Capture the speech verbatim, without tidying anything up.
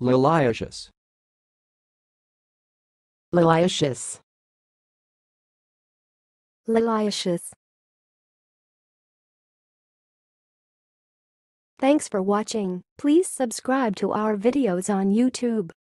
Liliaceous. Liliaceous. Liliaceous. Thanks for watching. Please subscribe to our videos on YouTube.